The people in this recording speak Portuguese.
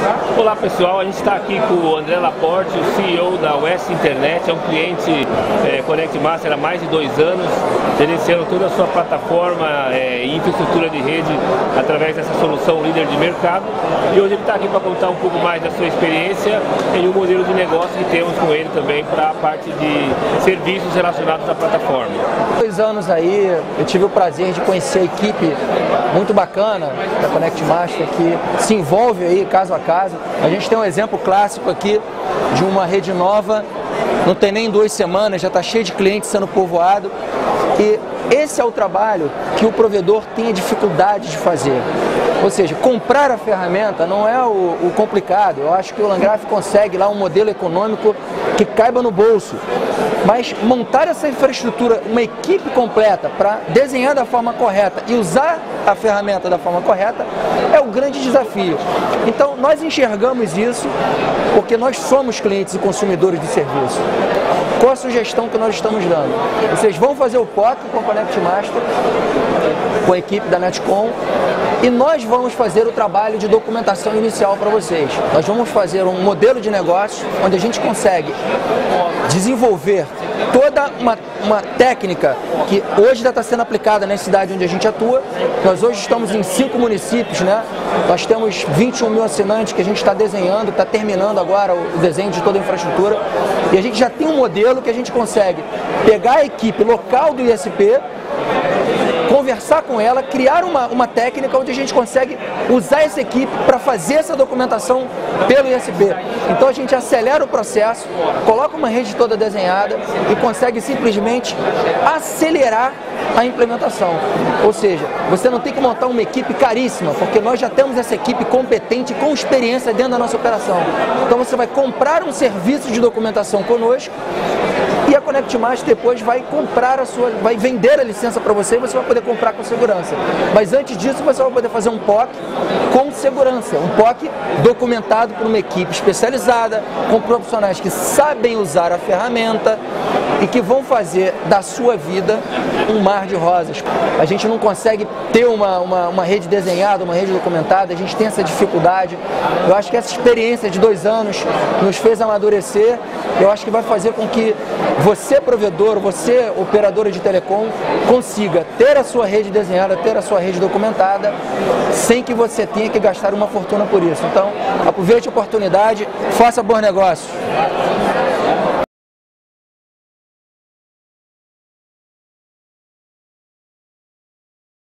Olá pessoal, a gente está aqui com o André Laporte, o CEO da West Internet, é um cliente Connect Master há mais de 2 anos, gerenciando toda a sua plataforma e infraestrutura de rede através dessa solução líder de mercado. E hoje ele está aqui para contar um pouco mais da sua experiência e o modelo de negócio que temos com ele também para a parte de serviços relacionados à plataforma. 2 anos aí, eu tive o prazer de conhecer a equipe muito bacana da Connect Master que se envolve aí caso a caso. A gente tem um exemplo clássico aqui de uma rede nova, não tem nem 2 semanas, já está cheio de clientes sendo povoado. E esse é o trabalho que o provedor tem a dificuldade de fazer. Ou seja, comprar a ferramenta não é o complicado. Eu acho que o Landgraf consegue lá um modelo econômico que caiba no bolso. Mas montar essa infraestrutura, uma equipe completa para desenhar da forma correta e usar a ferramenta da forma correta é o grande desafio. Então nós enxergamos isso porque nós somos clientes e consumidores de serviço. Qual a sugestão que nós estamos dando? Vocês vão fazer o POC com a Connect Master, com a equipe da Netcom, e nós vamos fazer o trabalho de documentação inicial para vocês. Nós vamos fazer um modelo de negócio onde a gente consegue desenvolver toda uma técnica que hoje já está sendo aplicada na cidade onde a gente atua. Nós hoje estamos em 5 municípios, né? Nós temos 21 mil assinantes que a gente está desenhando, está terminando agora o desenho de toda a infraestrutura. E a gente já tem um modelo que a gente consegue pegar a equipe local do ISP, conversar com ela, criar uma técnica onde a gente consegue usar essa equipe para fazer essa documentação pelo ISP. Então a gente acelera o processo, coloca uma rede toda desenhada e consegue simplesmente acelerar a implementação. Ou seja, você não tem que montar uma equipe caríssima, porque nós já temos essa equipe competente com experiência dentro da nossa operação. Então você vai comprar um serviço de documentação conosco e a Connect Master depois vai vai vender a licença para você e você vai poder comprar com segurança. Mas antes disso você vai poder fazer um POC com segurança, um POC documentado por uma equipe especializada, com profissionais que sabem usar a ferramenta e que vão fazer da sua vida um mar de rosas. A gente não consegue ter uma rede desenhada, uma rede documentada, a gente tem essa dificuldade. Eu acho que essa experiência de 2 anos nos fez amadurecer. Eu acho que vai fazer com que você, provedor, você, operadora de telecom, consiga ter a sua rede desenhada, ter a sua rede documentada, sem que você tenha que gastar uma fortuna por isso. Então, aproveite a oportunidade, faça bons negócios.